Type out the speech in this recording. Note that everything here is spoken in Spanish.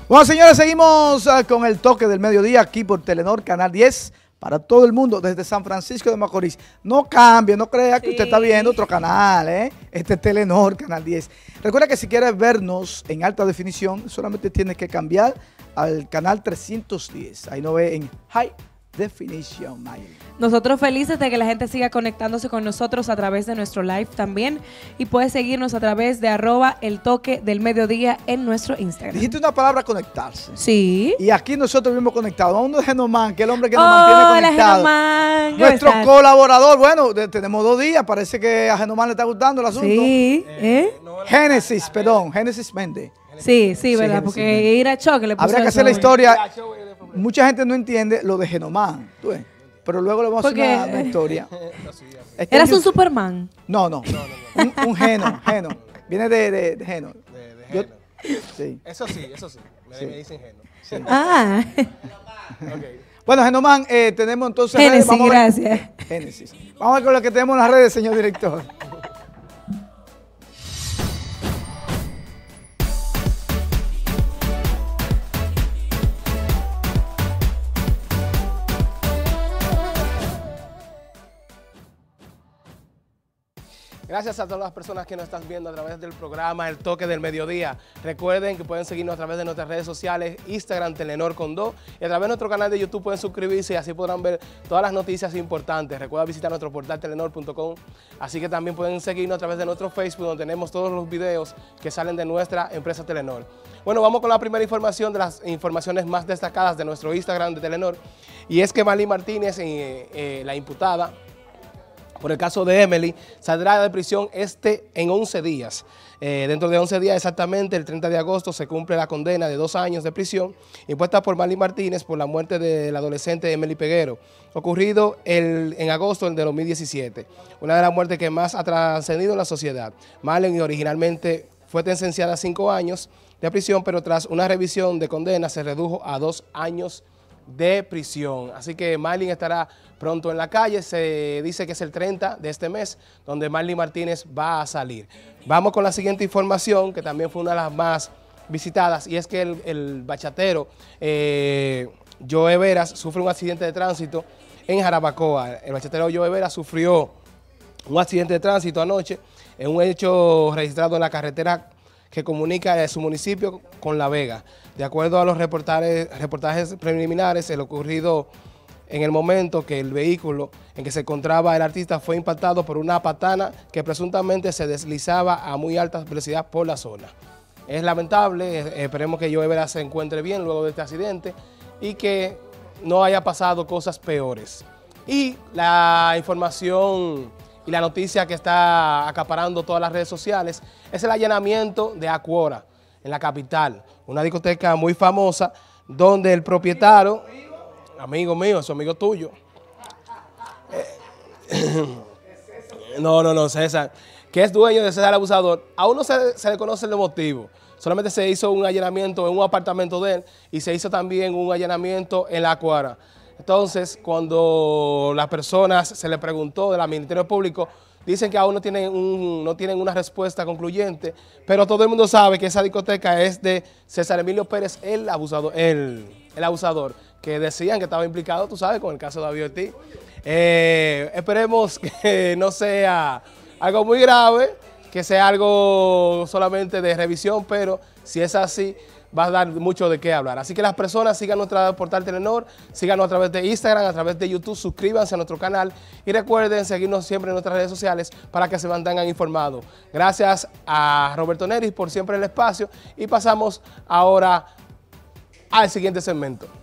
Bueno, señores, seguimos con el toque del mediodía aquí por Telenor, Canal 10, para todo el mundo, desde San Francisco de Macorís. No cambie, no crea que usted está viendo otro canal, ¿eh? Este es Telenor, Canal 10. Recuerda que si quieres vernos en alta definición, solamente tienes que cambiar al canal 310. Ahí nos ve en High Definition, Mayeli. Nosotros felices de que la gente siga conectándose con nosotros a través de nuestro live también, y puedes seguirnos a través de @eltoquedelmediodía en nuestro Instagram. Dijiste una palabra, conectarse. Sí. Y aquí nosotros mismos conectados. Vamos de Genomán, que es el hombre que nos mantiene conectados. Genomán. Nuestro colaborador. Bueno, tenemos 2 días. Parece que a Genomán le está gustando el asunto. Sí. Génesis, perdón. Génesis Méndez. Sí, ¿verdad? Porque ir a choque le puso. Habría que hacer la historia. Mucha gente no entiende lo de Genomán. ¿Tú ves? Pero luego le vamos a hacer una historia. ¿Eras un Superman? No. Un Geno. Viene de Geno. De Geno. Sí. Eso sí. Me dicen Geno. Sí. Ah. Okay. Bueno, Genomán, tenemos entonces... Génesis, gracias. Génesis. Vamos a ver con lo que tenemos en las redes, señor director. Gracias a todas las personas que nos están viendo a través del programa El Toque del Mediodía. Recuerden que pueden seguirnos a través de nuestras redes sociales, Instagram, Telenor con 2, y a través de nuestro canal de YouTube pueden suscribirse y así podrán ver todas las noticias importantes. Recuerda visitar nuestro portal telenor.com, así que también pueden seguirnos a través de nuestro Facebook, donde tenemos todos los videos que salen de nuestra empresa Telenor. Bueno, vamos con la primera información de las informaciones más destacadas de nuestro Instagram de Telenor, y es que Marlene Martínez, la imputada por el caso de Emily, saldrá de prisión en 11 días. Dentro de 11 días exactamente, el 30 de agosto, se cumple la condena de 2 años de prisión impuesta por Marlene Martínez por la muerte de la adolescente Emily Peguero, ocurrido en agosto del 2017. Una de las muertes que más ha trascendido en la sociedad. Marlene originalmente fue sentenciada a 5 años de prisión, pero tras una revisión de condena se redujo a 2 años de prisión. Así que Marlene estará pronto en la calle. Se dice que es el 30 de este mes donde Marlene Martínez va a salir. Vamos con la siguiente información, que también fue una de las más visitadas, y es que el bachatero Joe Veras sufre un accidente de tránsito en Jarabacoa. El bachatero Joe Veras sufrió un accidente de tránsito anoche en un hecho registrado en la carretera que comunica su municipio con La Vega. De acuerdo a los reportajes preliminares, el ocurrido en el momento que el vehículo en que se encontraba el artista fue impactado por una patana que presuntamente se deslizaba a muy alta velocidad por la zona. Es lamentable, esperemos que Joe Veras se encuentre bien luego de este accidente y que no haya pasado cosas peores. Y la información y la noticia que está acaparando todas las redes sociales es el allanamiento de Acuora en la capital, una discoteca muy famosa donde el propietario, amigo mío, es amigo tuyo, no, César, que es dueño de César Abusador, aún no se le conoce el motivo. Solamente se hizo un allanamiento en un apartamento de él y se hizo también un allanamiento en la Acuara. Entonces, cuando las personas se le preguntó del Ministerio Público, dicen que aún no tienen una respuesta concluyente, pero todo el mundo sabe que esa discoteca es de César Emilio Pérez, el abusador, que decían que estaba implicado, tú sabes, con el caso de David Ortiz. Esperemos que no sea algo muy grave, que sea algo solamente de revisión, pero si es así, va a dar mucho de qué hablar. Así que las personas sigan nuestro portal Telenor, síganos a través de Instagram, a través de YouTube, suscríbanse a nuestro canal y recuerden seguirnos siempre en nuestras redes sociales para que se mantengan informados. Gracias a Roberto Neris por siempre el espacio y pasamos ahora al siguiente segmento.